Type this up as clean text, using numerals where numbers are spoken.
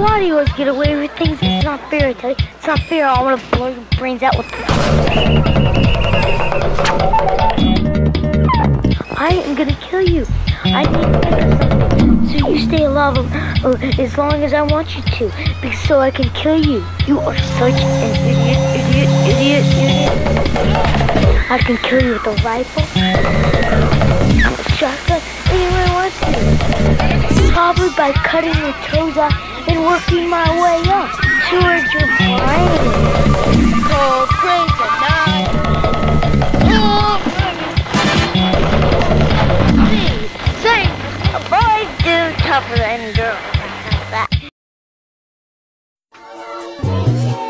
Why do you always get away with things? It's not fair, I tell you. It's not fair. I want to blow your brains out with... I am gonna kill you. I need to think of something so you stay alive as long as I want you to, because so I can kill you. You are such an idiot. I can kill you with a rifle, a shotgun, anywhere I want to. Probably by cutting your toes off and working my way up towards your brain. Cold kryptonite. Boys do tougher than girls. How's that?